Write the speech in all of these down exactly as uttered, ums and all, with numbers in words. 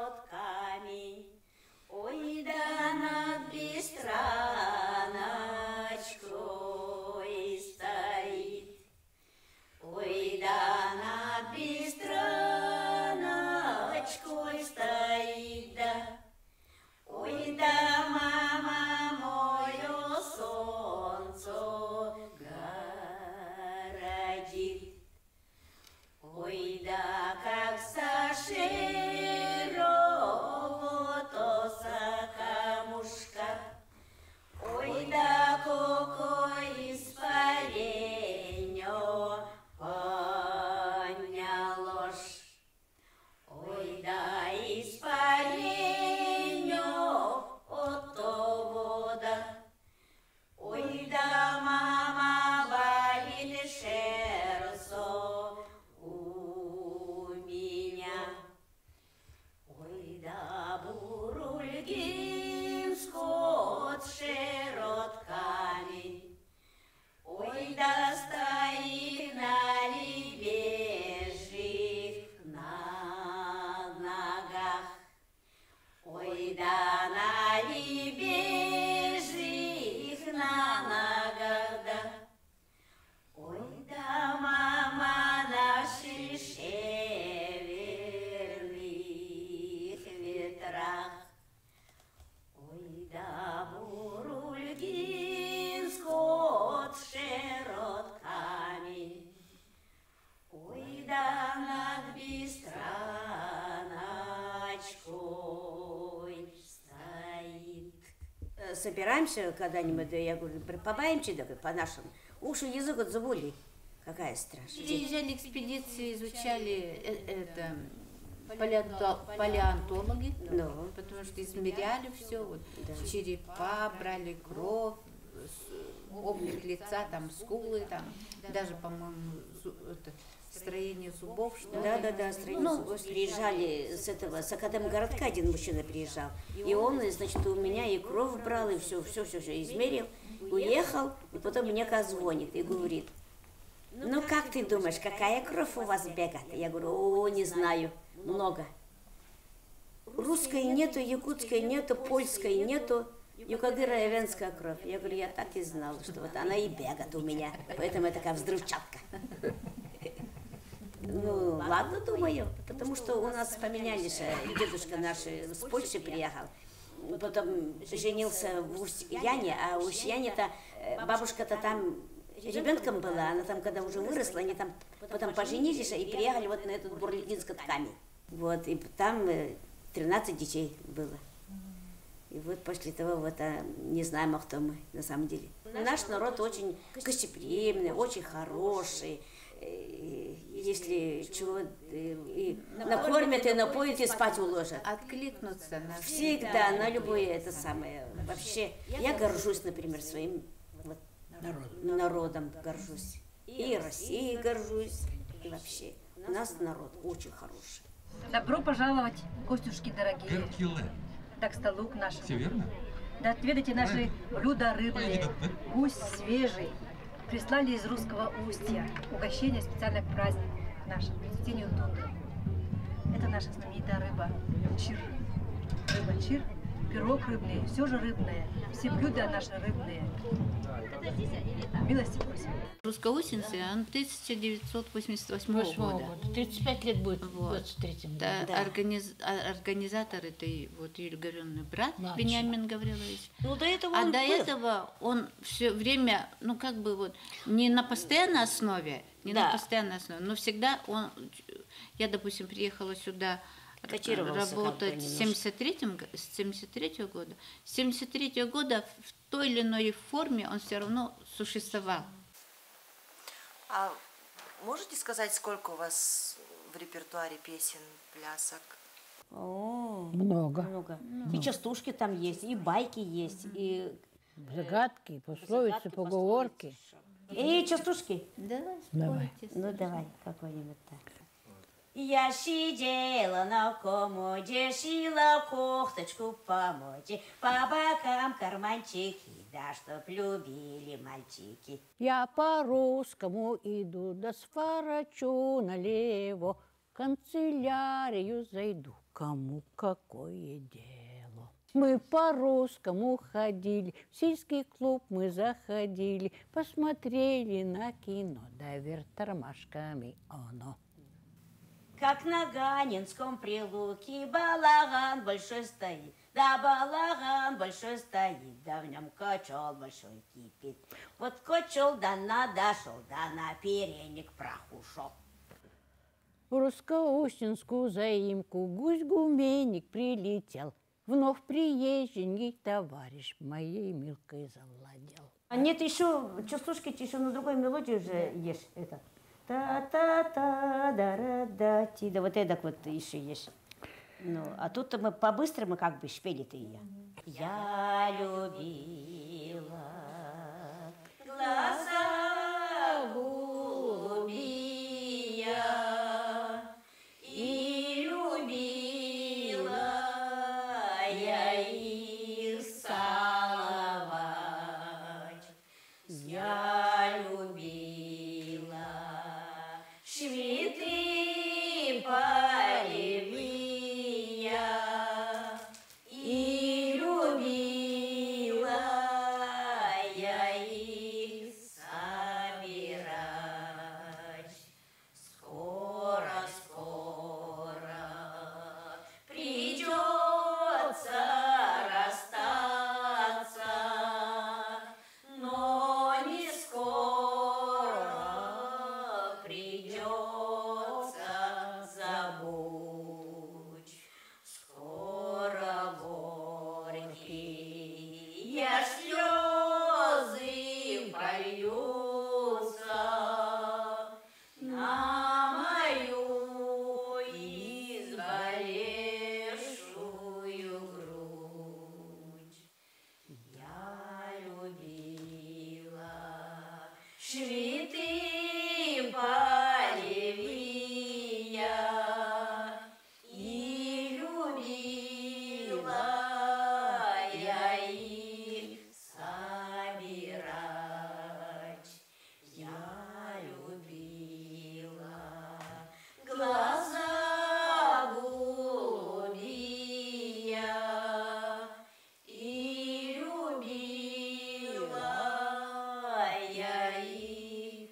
сиротками. Ой, да над бистраночкой стоит. Ой, да над бистраночкой стоит, да. Ой, да, мама, мое солнце городит. Ой, да, как со широкого камушка. Ой, да, какое испаренье поднялось. Ой, да, испаренье от того, да. Ой, да, мама, болит сердце у меня. Ой, да, Бурульгин скот с широтками. Ой, да, стоит на лебежьих на ногах. Ой, да, на лебежьих на ногах, да. Ой, да, мама, наши северных ветрах. Ой, да, Бурульгин скот с широтками. Ой, да, над бистраночкой стоит. Собираемся когда-нибудь, я говорю, побаимся, да, по-нашему. Уши, язык от заболи. Какая страшная. Приезжали экспедиции, изучали это, палеонто, палеонтологи, да. Потому что измеряли все, вот, да. Черепа, брали кровь, облик лица, там скулы, там даже, по-моему, это, строение зубов, что ли. Да, да, да, строение ну, зубов. Приезжали с этого, с Академгородка один мужчина приезжал. И он, значит, у меня и кровь брал, и все, все, все, все измерил, уехал, и потом мне звонит и говорит: ну как ты думаешь, какая кровь у вас бегает? Я говорю: о, не знаю, много. Русской нету, якутской нету, польской нету. Юкагыра и венская кровь. Я говорю, я так и знала, что вот она и бегает у меня. Поэтому я такая взрывчатка. Ну, ладно, думаю, потому что у нас поменялись, дедушка наш с Польши приехал, потом женился в Устьяне, а в Устьяне-то бабушка-то там ребенком была, она там, когда уже выросла, они там потом поженились и приехали вот на этот Бурлигинский ткани. Вот, и там тринадцать детей было. И вот после того, вот, а, не знаем, кто мы на самом деле. Наш народ очень гостеприимный, очень хороший. Если чего и накормят, и напоят, и спать уложат. Откликнуться на всегда, на любое это самое. Вообще, я горжусь, например, своим вот, народом. народом горжусь. И Россией горжусь, и вообще. У нас народ очень хороший. Добро пожаловать, гостюшки дорогие. Да к столу к нашему. Все верно? Да отведайте наши блюда рыбные, гусь свежий. Прислали из русского устья угощение специально к празднику нашему, цветению тундры. Это наша знаменитая рыба чир. Рыба чир, пирог рыбный, все же рыбное. Все блюда наши рыбные. Милости просим. Русско-Усинцы, он тысяча девятьсот восемьдесят восьмого года. тридцать пять лет будет в вот. двадцать третьем году. Да, да. Организ... Организатор этой вот Юлий Гавриловны брат Младший. Вениамин Гаврилович. Ну, до этого а он до был. этого он все время, ну как бы вот, не на постоянной основе, не Да. на постоянной основе, но всегда он, я, допустим, приехала сюда Котировался работать как бы с семьдесят третьего с семьдесят третьего года. С семьдесят третьего года в той или иной форме он все равно существовал. А можете сказать, сколько у вас в репертуаре песен, плясок? О, Много. много. И частушки там есть, и байки есть, и... Загадки, пословицы, загадки, поговорки. И частушки. Давай, Давай. спойте. Ну, давай, какой-нибудь так. Я сидела на комоде, шила кофточку по моде, по бокам карманчики, да чтоб любили мальчики. Я по русскому иду, да сворачу налево, канцелярию зайду, кому какое дело. Мы по-русскому ходили, в сельский клуб мы заходили, посмотрели на кино, да вверх тормашками оно. Как на Ганинском прилуке балаган большой стоит, да балаган большой стоит, да в нем котел большой кипит. Вот котел да надошел, да на передник прах ушел. В Русско-Устинскую заимку гусь-гуменник прилетел. Вновь приезжий товарищ моей Милкой завладел. А нет, еще частушки, еще на другой мелодии уже есть это. Та-та-та-да-ра-да-ти. Да вот это вот еще есть. Ну, а тут мы по-быстрому как бы шпели-то ее. Я любила глаза голубия и любила я их целовать. Я любила цветы полевые и любила я их собирать. Скоро, скоро придется расстаться, но не скоро придется забудь. Скоро горькие слезы прольются на мою изболевшую грудь. Я любила цветы полевые и любила я их собирать. Я любила глаза голубия и любила я их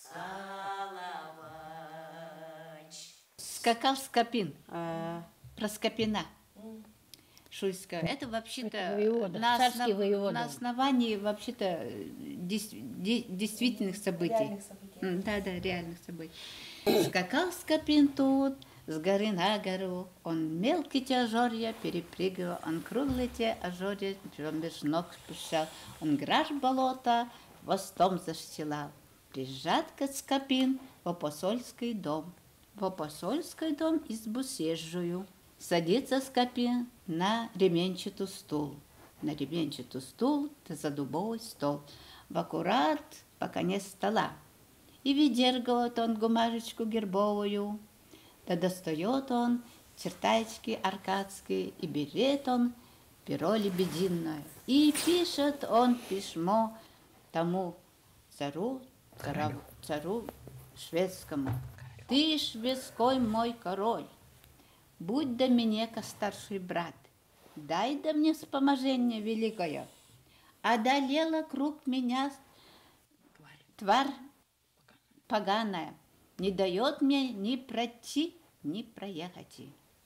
целовать. Скакал Скопин, э, про Скопина. Шуйская. Это вообще-то Воевода, на, царский основ- воевода. на основании вообще-то э, дес- де- действительных событий. Реальных событий. М, Да, да, реальных событий. Скакал Скопин тут с горы на гору, он мелкие те ожерья перепрыгивал, он круглые те ожерья меж ног спущал, он граж болота хвостом застилал. Приезжает Скопин во посольский дом, во посольский дом избу съезжую. Садится Скопин на ременчатый стул, на ременчатый стул да за дубовый стол, в аккурат по конец стола. И выдергивает он бумажечку гербовую, да достает он чертачки аркадские, и берет он перо лебединое, и пишет он письмо тому цару, цару, цару шведскому. Ты, шведской мой король, будь до меня ка старший брат, дай да мне вспоможение великое. Одолела круг меня тварь поганая, не дает мне ни пройти, ни проехать.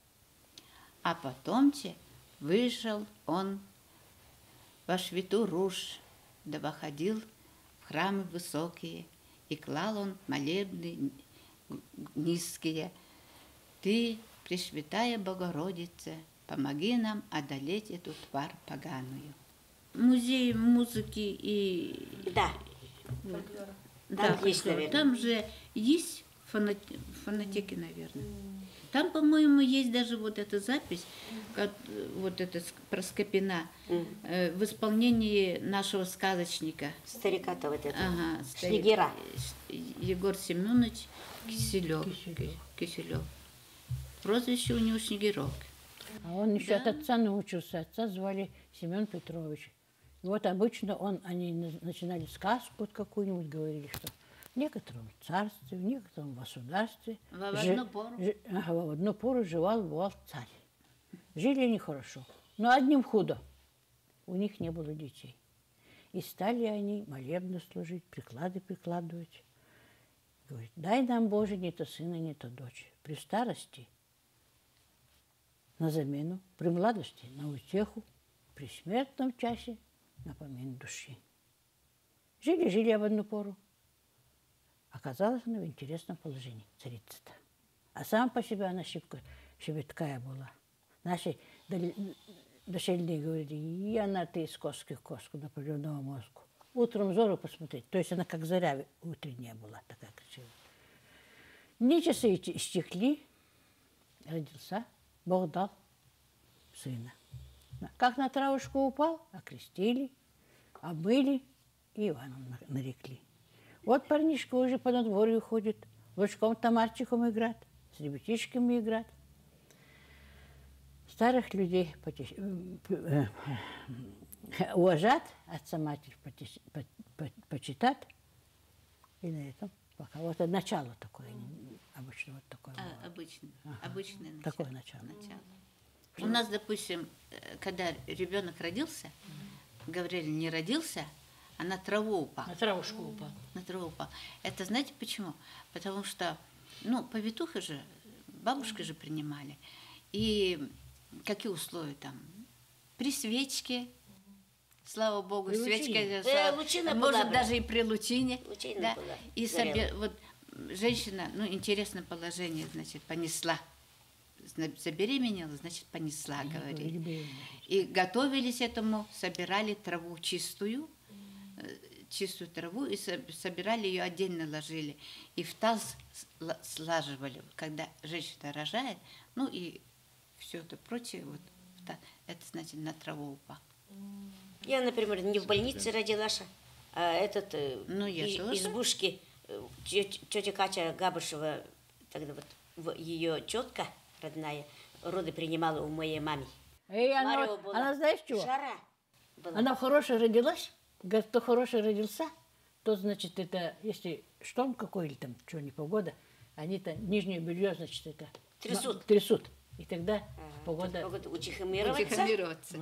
А потом-че вышел он во швиту руж, да выходил в храмы высокие, и клал он молебны низкие. Ты, Пресвятая Богородица, помоги нам одолеть эту тварь поганую. Музей музыки и... Да. Да, есть, хорошо. наверное. Там же есть фонотеки, фонотеки, наверное. Там, по-моему, есть даже вот эта запись, как, вот это с- про Скопина, э, в исполнении нашего сказочника. Старика-то вот это. Ага, старик- Снегира. Егор Семенович Киселев. Киселев. Прозвище у него Снегирок. А он еще Да. от отца научился. Отца звали Семен Петрович. И вот обычно он, они на- начинали сказку вот какую-нибудь, говорили, что В некотором царстве, в некотором государстве. В одну пору. Жи, ага, в одну пору жевал, бывал царь. Жили они хорошо, но одним худо. У них не было детей. И стали они молебны служить, приклады прикладывать. Говорит, дай нам, Боже, не то сына, не то дочь. При старости на замену, при младости на утеху, при смертном часе на помин души. Жили-жили в одну пору. Оказалась она в интересном положении, царица-то. А сама по себе она шибко, шебеткая была. Наши дошельные говорили, и она ты из коски в коску до полевного мозгу. Утром зору посмотреть. То есть она как заря утренняя была, такая красивая. Дни часы истекли, родился, Бог дал сына. Как на травушку упал, окрестили, обмыли и Иваном нарекли. Вот парнишка уже по надворью ходит, лучком-томарчиком играет, с ребятишками играет. Старых людей потеш... уважат, отца-матерь потеш... почитать. И на этом пока. Вот это начало такое, обычно вот такое. А, обычно, ага. Обычное начало. Такое начало. начало. У нас, допустим, когда ребенок родился, говорили, не родился, а на траву упал. На травушку упал. На траву упал. Это знаете почему? Потому что, ну, повитухи же, бабушки же принимали. И какие условия там? При свечке, слава Богу, при свечка, э, лучина может была, даже и при лучине. Лучина да? была. И соби... вот женщина, ну, интересное положение, значит, понесла. Забеременела, значит, понесла, говорили. И готовились этому, собирали траву чистую, чистую траву, и собирали ее отдельно ложили. И в таз слаживали, когда женщина рожает, ну и все это прочее, вот, это значит на траву упал. Я, например, не в больнице родилась, а этот ну, я из, тоже. избушки тетя Катя Габышева, тогда вот ее тетка родная, роды принимала у моей мамы. И она, она знаешь чего? Жара была. Она хорошая родилась, говорит, кто хороший родился, то, значит, это, если шторм какой или там, что, не погода, они-то нижнее белье, значит, это... Трясут. Трясут. И тогда ага, погода... погода утихомироваться. Утихомироваться.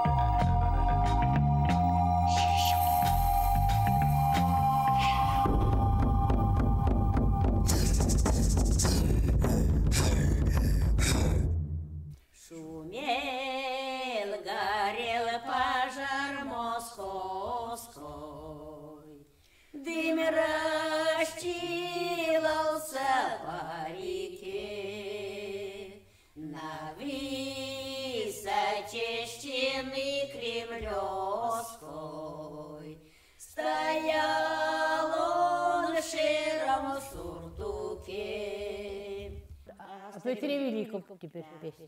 Шумел, горел пожар московской, дым расстилался по реке, на высоте стены кремлевской стоял он в широм суртуке. А перевели теперь песню.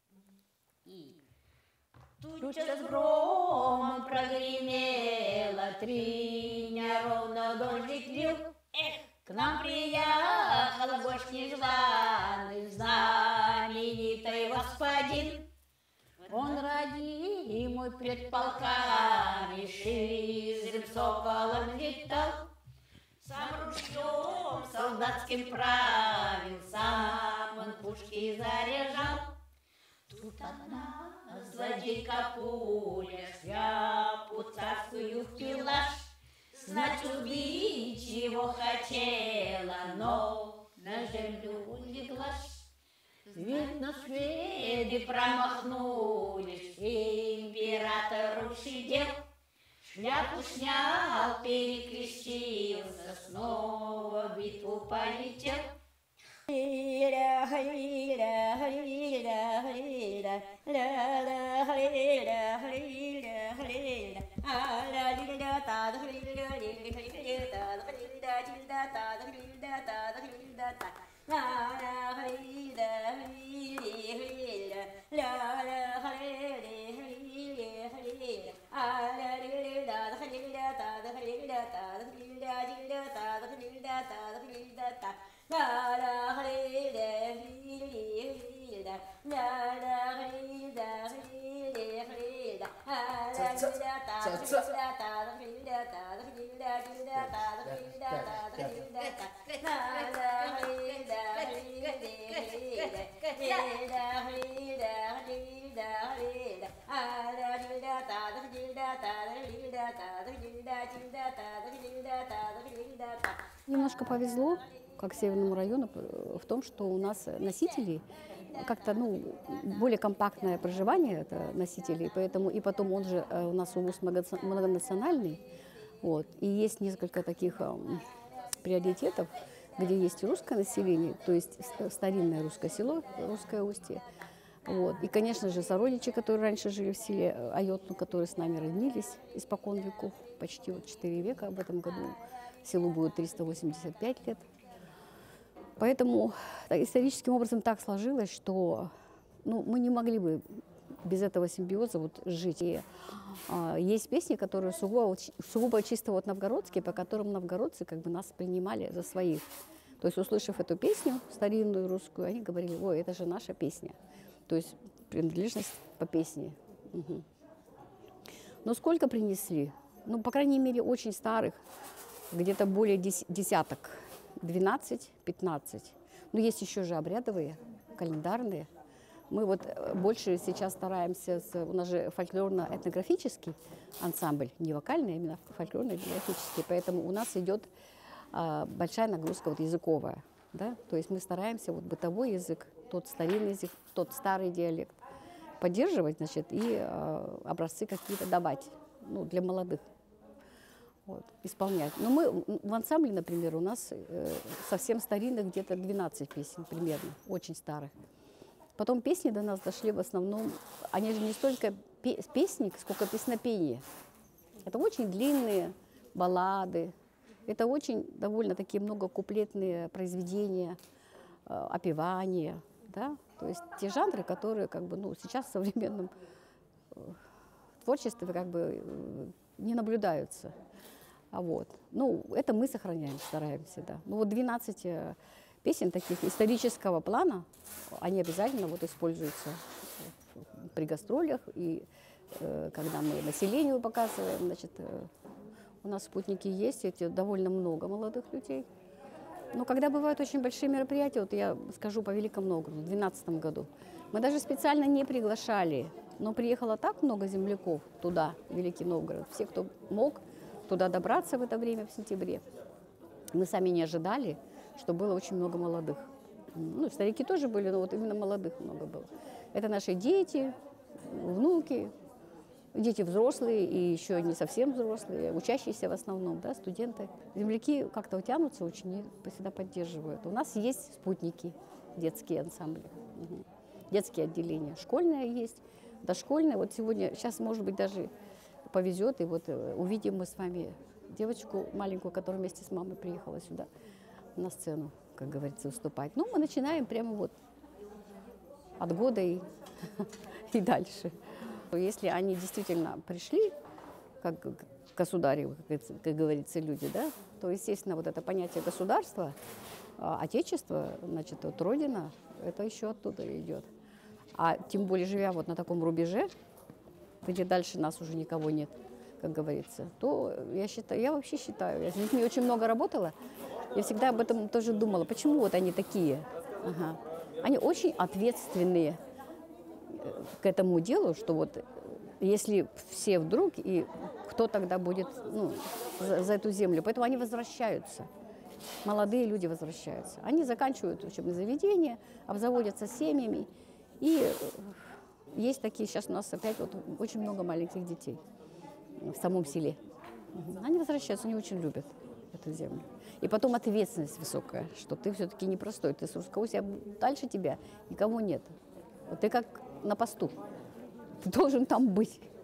Туча с громом прогремела, триня ровно дождик лил. Эх, к нам приехал гость незваный, знаменитый господин. Он родимый пред полками, шизрым соколом летал. Сам ружьем солдатским правил, сам он пушки заряжал. Тут одна злодейка пуля шляпу царскую впилась, знать убить его хотела, но на землю леглась. Видно, шведы промахнулись, император усидел, шляпу снял, перекрестился, снова в битву полетел. Немножко повезло, как Северному району, в том, что у нас носители как-то, ну, более компактное проживание это носителей, поэтому и потом он же у нас улус многонациональный, вот, и есть несколько таких эм, приоритетов, где есть русское население, то есть старинное русское село, русское устье, вот, и, конечно же, сородичи, которые раньше жили в селе Айотну, которые с нами роднились испокон веков, почти вот четыре века в этом году, селу будет триста восемьдесят пять лет. Поэтому историческим образом так сложилось, что ну, мы не могли бы без этого симбиоза вот жить. И, а, есть песни, которые сугубо, сугубо чисто вот новгородские, по которым новгородцы как бы нас принимали за своих. То есть, услышав эту песню, старинную русскую, они говорили: ой, это же наша песня. То есть принадлежность по песне. Угу. Но сколько принесли? Ну, по крайней мере, очень старых, где-то более десяток. двенадцать-пятнадцать. Но есть еще же обрядовые, календарные. Мы вот больше сейчас стараемся, с, у нас же фольклорно-этнографический ансамбль, не вокальный, а именно фольклорно-этнографический, поэтому у нас идет а, большая нагрузка вот языковая. Да? То есть мы стараемся вот бытовой язык, тот старинный язык, тот старый диалект поддерживать, значит, и а, образцы какие-то давать, ну, для молодых. Вот, исполнять. Но мы в ансамбле, например, у нас э, совсем старинных где-то двенадцать песен примерно, очень старых. Потом песни до нас дошли в основном, они же не столько песни, сколько песнопения. Это очень длинные баллады, это очень довольно такие многокуплетные произведения, э, опевания, да? То есть те жанры, которые как бы, ну, сейчас в современном э, творчестве как бы э, не наблюдаются. А вот. Ну, это мы сохраняем, стараемся, да. Ну, вот двенадцать песен таких исторического плана, они обязательно вот используются при гастролях, и э, когда мы населению показываем, значит, э, у нас спутники есть, эти довольно много молодых людей. Но когда бывают очень большие мероприятия, вот я скажу по Великому Новгороду, в две тысячи двенадцатом году, мы даже специально не приглашали, но приехало так много земляков туда, в Великий Новгород, все, кто мог туда добраться в это время, в сентябре. Мы сами не ожидали, что было очень много молодых. Ну, старики тоже были, но вот именно молодых много было. Это наши дети, внуки, дети взрослые и еще не совсем взрослые, учащиеся в основном, да, студенты. Земляки как-то тянутся очень и всегда поддерживают. У нас есть спутники, детские ансамбли, угу. Детские отделения. Школьное есть, дошкольное. Вот сегодня, сейчас, может быть, даже повезет, и вот увидим мы с вами девочку маленькую, которая вместе с мамой приехала сюда на сцену, как говорится, выступать. Ну, мы начинаем прямо вот от года и, и дальше. Если они действительно пришли, как к государю, как, как говорится, люди, да, то, естественно, вот это понятие государства, отечество, значит, вот родина, это еще оттуда идет. А тем более, живя вот на таком рубеже, где дальше нас уже никого нет, как говорится, то я считаю, я вообще считаю, я с детьми очень много работала, я всегда об этом тоже думала, почему вот они такие. Ага. Они очень ответственные к этому делу, что вот если все вдруг, и кто тогда будет, ну, за, за эту землю, поэтому они возвращаются. Молодые люди возвращаются. Они заканчивают учебные заведения, обзаводятся семьями, и есть такие, сейчас у нас опять вот очень много маленьких детей в самом селе. Они возвращаются, они очень любят эту землю. И потом ответственность высокая, что ты все-таки непростой, ты с Русскоустья, дальше тебя никого нет. Вот ты как на посту, ты должен там быть.